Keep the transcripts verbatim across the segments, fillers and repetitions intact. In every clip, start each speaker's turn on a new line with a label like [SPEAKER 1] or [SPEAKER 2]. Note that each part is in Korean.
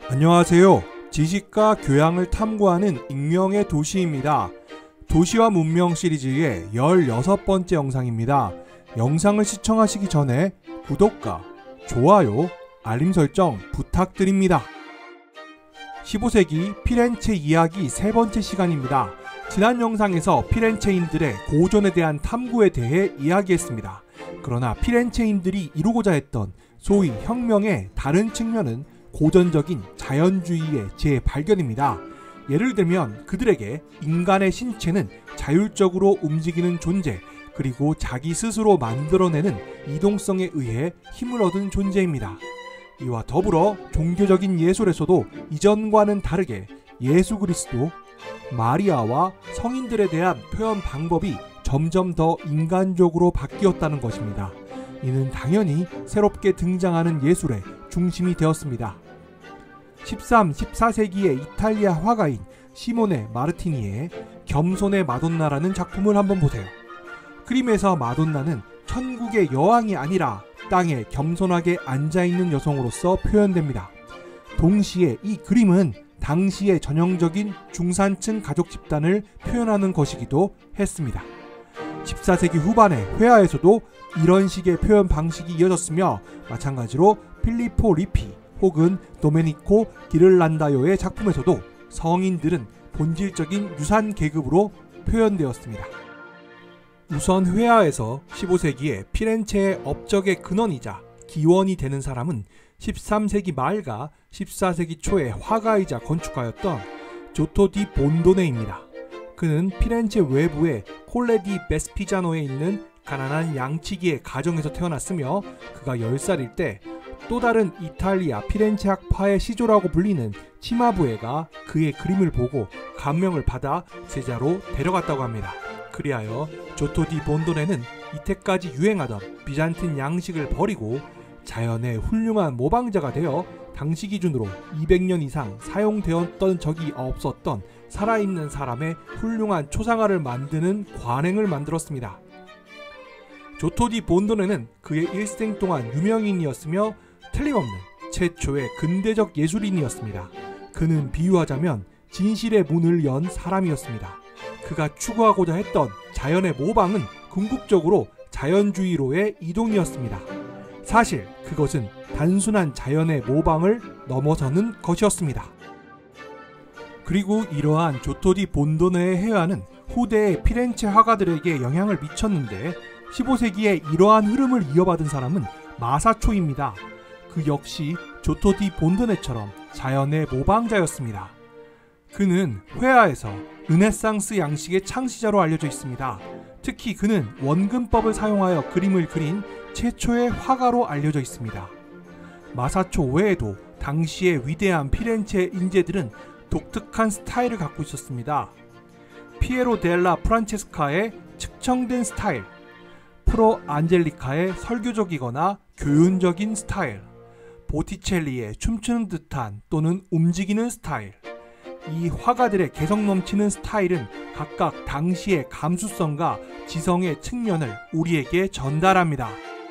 [SPEAKER 1] 안녕하세요. 지식과 교양을 탐구하는 익명의 도시입니다. 도시와 문명 시리즈의 열여섯 번째 영상입니다. 영상을 시청하시기 전에 구독과 좋아요, 알림 설정 부탁드립니다. 십오 세기 피렌체 이야기 세 번째 시간입니다. 지난 영상에서 피렌체인들의 고전에 대한 탐구에 대해 이야기했습니다. 그러나 피렌체인들이 이루고자 했던 소위 혁명의 다른 측면은 고전적인 자연주의의 재발견입니다. 예를 들면 그들에게 인간의 신체는 자율적으로 움직이는 존재, 그리고 자기 스스로 만들어내는 이동성에 의해 힘을 얻은 존재입니다. 이와 더불어 종교적인 예술에서도 이전과는 다르게 예수 그리스도, 마리아와 성인들에 대한 표현 방법이 점점 더 인간적으로 바뀌었다는 것입니다. 이는 당연히 새롭게 등장하는 예술의 중심이 되었습니다. 십삼, 십사 세기의 이탈리아 화가인 시모네 마르티니의 겸손의 마돈나라는 작품을 한번 보세요. 그림에서 마돈나는 천국의 여왕이 아니라 땅에 겸손하게 앉아있는 여성으로서 표현됩니다. 동시에 이 그림은 당시의 전형적인 중산층 가족 집단을 표현하는 것이기도 했습니다. 십사 세기 후반의 회화에서도 이런 식의 표현 방식이 이어졌으며, 마찬가지로 필리포 리피 혹은 도메니코 기를란다요의 작품에서도 성인들은 본질적인 유산 계급으로 표현되었습니다. 우선 회화에서 십오 세기에 피렌체의 업적의 근원이자 기원이 되는 사람은 십삼 세기 말과 십사 세기 초의 화가이자 건축가였던 조토 디 본도네입니다. 그는 피렌체 외부의 콜레 디 베스피자노에 있는 가난한 양치기의 가정에서 태어났으며, 그가 열 살일 때 또 다른 이탈리아 피렌체 학파의 시조라고 불리는 치마부에가 그의 그림을 보고 감명을 받아 제자로 데려갔다고 합니다. 그리하여 조토 디 본도네는 이때까지 유행하던 비잔틴 양식을 버리고 자연의 훌륭한 모방자가 되어 당시 기준으로 이백 년 이상 사용되었던 적이 없었던 살아있는 사람의 훌륭한 초상화를 만드는 관행을 만들었습니다. 조토 디 본도네는 그의 일생 동안 유명인이었으며 틀림없는 최초의 근대적 예술인이었습니다. 그는 비유하자면 진실의 문을 연 사람이었습니다. 그가 추구하고자 했던 자연의 모방은 궁극적으로 자연주의로의 이동이었습니다. 사실 그것은 단순한 자연의 모방을 넘어서는 것이었습니다. 그리고 이러한 조토 디 본도네의 회화는 후대의 피렌체 화가들에게 영향을 미쳤는데, 십오 세기에 이러한 흐름을 이어받은 사람은 마사초입니다. 그 역시 조토 디 본도네처럼 자연의 모방자였습니다. 그는 회화에서 르네상스 양식의 창시자로 알려져 있습니다. 특히 그는 원근법을 사용하여 그림을 그린 최초의 화가로 알려져 있습니다. 마사초 외에도 당시의 위대한 피렌체 인재들은 독특한 스타일을 갖고 있었습니다. 피에로 델라 프란체스카의 측정된 스타일, 프로 안젤리카의 설교적이거나 교훈적인 스타일, 보티첼리의 춤추는 듯한 또는 움직이는 스타일. 이 화가들의 개성 넘치는 스타일은 각각 당시의 감수성과 지성의 측면을 우리에게 전달합니다.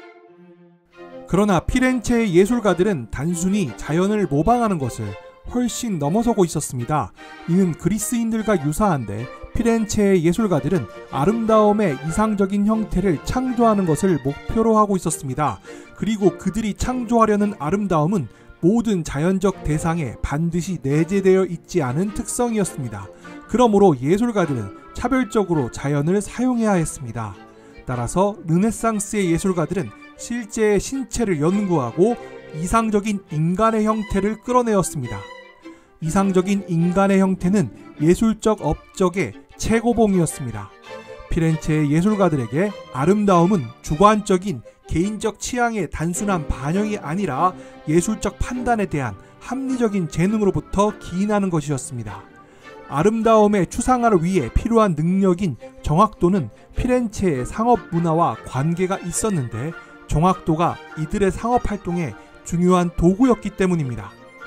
[SPEAKER 1] 그러나 피렌체의 예술가들은 단순히 자연을 모방하는 것을 훨씬 넘어서고 있었습니다. 이는 그리스인들과 유사한데, 피렌체의 예술가들은 아름다움의 이상적인 형태를 창조하는 것을 목표로 하고 있었습니다. 그리고 그들이 창조하려는 아름다움은 모든 자연적 대상에 반드시 내재되어 있지 않은 특성이었습니다. 그러므로 예술가들은 차별적으로 자연을 사용해야 했습니다. 따라서 르네상스의 예술가들은 실제의 신체를 연구하고 이상적인 인간의 형태를 끌어내었습니다. 이상적인 인간의 형태는 예술적 업적의 최고봉이었습니다. 피렌체의 예술가들에게 아름다움은 주관적인 개인적 취향의 단순한 반영이 아니라 예술적 판단에 대한 합리적인 재능으로부터 기인하는 것이었습니다. 아름다움의 추상화를 위해 필요한 능력인 정확도는 피렌체의 상업 문화와 관계가 있었는데, 정확도가 이들의 상업 활동에 중요한 도구였기 때문입니다.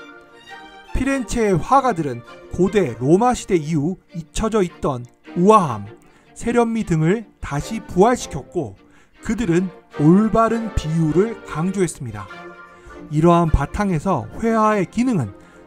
[SPEAKER 1] 피렌체의 화가들은 고대 로마 시대 이후 잊혀져 있던 우아함, 세련미 등을 다시 부활시켰고, 그들은 올바른 비유를 강조했습니다. 이러한 바탕에서 회화의 기능은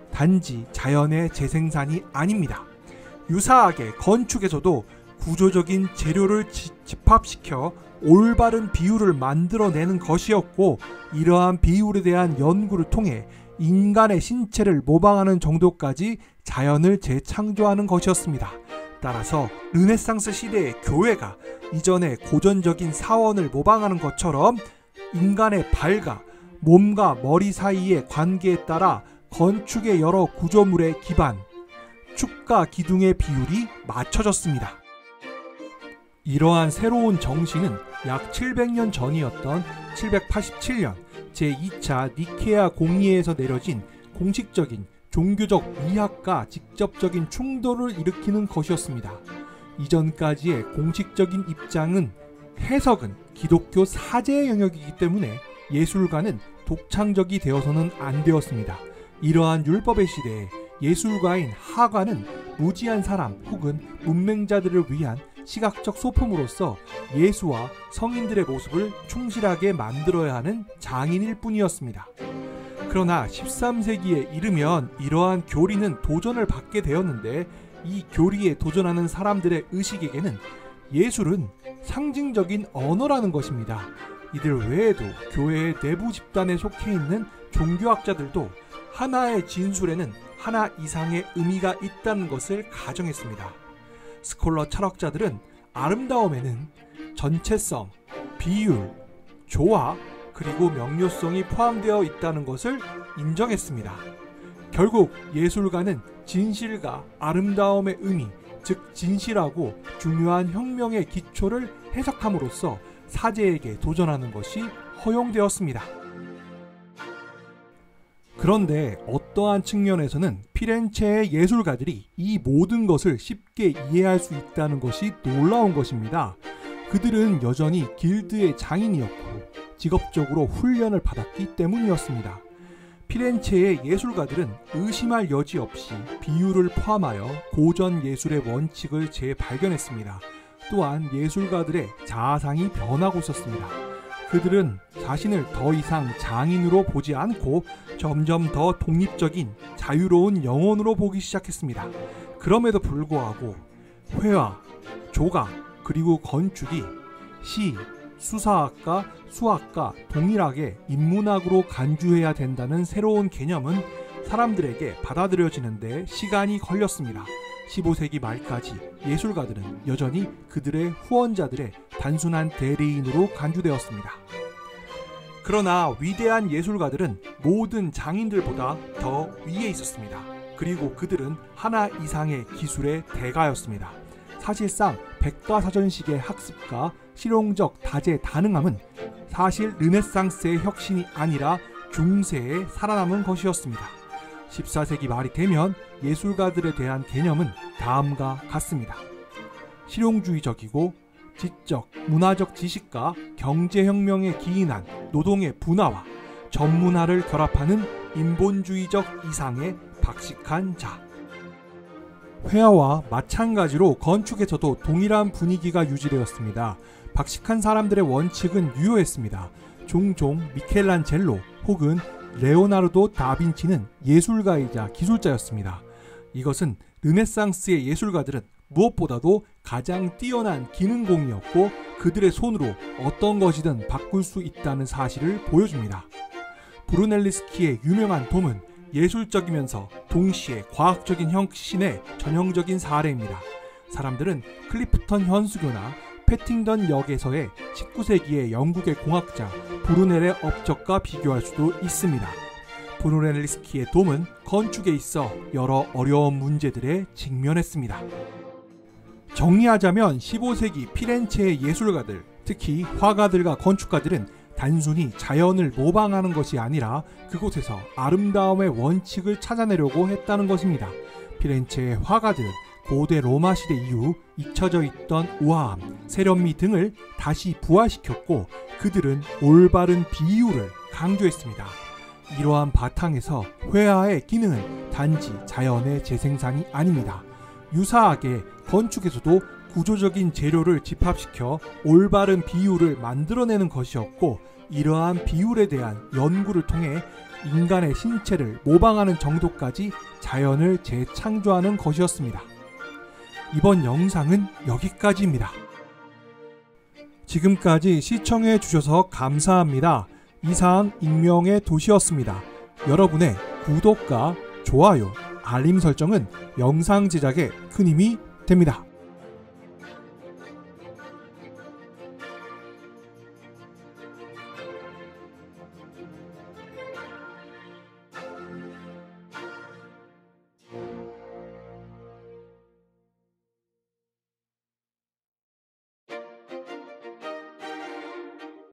[SPEAKER 1] 단지 자연의 재생산이 아닙니다. 유사하게 건축에서도 구조적인 재료를 지, 집합시켜 올바른 비율을 만들어내는 것이었고, 이러한 비율에 대한 연구를 통해 인간의 신체를 모방하는 정도까지 자연을 재창조하는 것이었습니다. 따라서 르네상스 시대의 교회가 이전의 고전적인 사원을 모방하는 것처럼 인간의 발과 몸과 머리 사이의 관계에 따라 건축의 여러 구조물의 기반, 축과 기둥의 비율이 맞춰졌습니다. 이러한 새로운 정신은 약 칠백 년 전이었던 칠백팔십칠 년 제이 차 니케아 공의회에서 내려진 공식적인 종교적 위학과 직접적인 충돌을 일으키는 것이었습니다. 이전까지의 공식적인 입장은 해석은 기독교 사제의 영역이기 때문에 예술가는 독창적이 되어서는 안 되었습니다. 이러한 율법의 시대에 예술가인 하가는 무지한 사람 혹은 문맹자들을 위한 시각적 소품으로서 예수와 성인들의 모습을 충실하게 만들어야 하는 장인일 뿐이었습니다. 그러나 십삼 세기에 이르면 이러한 교리는 도전을 받게 되었는데, 이 교리에 도전하는 사람들의 의식에게는 예술은 상징적인 언어라는 것입니다. 이들 외에도 교회의 내부 집단에 속해 있는 종교학자들도 하나의 진술에는 하나 이상의 의미가 있다는 것을 가정했습니다. 스콜러 철학자들은 아름다움에는 전체성, 비율, 조화, 그리고 명료성이 포함되어 있다는 것을 인정했습니다. 결국 예술가는 진실과 아름다움의 의미, 즉 진실하고 중요한 혁명의 기초를 해석함으로써 사제에게 도전하는 것이 허용되었습니다. 그런데 어떠한 측면에서는 피렌체의 예술가들이 이 모든 것을 쉽게 이해할 수 있다는 것이 놀라운 것입니다. 그들은 여전히 길드의 장인이었고 직업적으로 훈련을 받았기 때문이었습니다. 피렌체의 예술가들은 의심할 여지 없이 비율을 포함하여 고전 예술의 원칙을 재발견했습니다. 또한 예술가들의 자아상이 변하고 있었습니다. 그들은 자신을 더 이상 장인으로 보지 않고 점점 더 독립적인 자유로운 영혼으로 보기 시작했습니다. 그럼에도 불구하고 회화, 조각, 그리고 건축이 시, 수사학과, 수학과 동일하게 인문학으로 간주해야 된다는 새로운 개념은 사람들에게 받아들여지는데 시간이 걸렸습니다. 십오 세기 말까지 예술가들은 여전히 그들의 후원자들의 단순한 대리인으로 간주되었습니다. 그러나 위대한 예술가들은 모든 장인들보다 더 위에 있었습니다. 그리고 그들은 하나 이상의 기술의 대가였습니다. 사실상 백과사전식의 학습과 실용적 다재다능함은 사실 르네상스의 혁신이 아니라 중세에 살아남은 것이었습니다. 십사 세기 말이 되면 예술가들에 대한 개념은 다음과 같습니다. 실용주의적이고 지적, 문화적 지식과 경제혁명에 기인한 노동의 분화와 전문화를 결합하는 인본주의적 이상의 박식한 자. 회화와 마찬가지로 건축에서도 동일한 분위기가 유지되었습니다. 박식한 사람들의 원칙은 유효했습니다. 종종 미켈란젤로 혹은 레오나르도 다빈치는 예술가이자 기술자였습니다. 이것은 르네상스의 예술가들은 무엇보다도 가장 뛰어난 기능공이었고 그들의 손으로 어떤 것이든 바꿀 수 있다는 사실을 보여줍니다. 브루넬리스키의 유명한 돔은 예술적이면서 동시에 과학적인 혁신의 전형적인 사례입니다. 사람들은 클리프턴 현수교나 패팅던 역에서의 십구 세기의 영국의 공학자 브루넬의 업적과 비교할 수도 있습니다. 브루넬리스키의 돔은 건축에 있어 여러 어려운 문제들에 직면했습니다. 정리하자면 십오 세기 피렌체의 예술가들, 특히 화가들과 건축가들은 단순히 자연을 모방하는 것이 아니라 그곳에서 아름다움의 원칙을 찾아내려고 했다는 것입니다. 피렌체의 화가들은 고대 로마 시대 이후 잊혀져 있던 우아함, 세련미 등을 다시 부활시켰고 그들은 올바른 비율을 강조했습니다. 이러한 바탕에서 회화의 기능은 단지 자연의 재생산이 아닙니다. 유사하게 건축에서도 구조적인 재료를 집합시켜 올바른 비율을 만들어내는 것이었고 이러한 비율에 대한 연구를 통해 인간의 신체를 모방하는 정도까지 자연을 재창조하는 것이었습니다. 이번 영상은 여기까지입니다. 지금까지 시청해 주셔서 감사합니다. 이상 익명의 도시였습니다. 여러분의 구독과 좋아요, 알림 설정은 영상 제작에 큰 힘이 됩니다.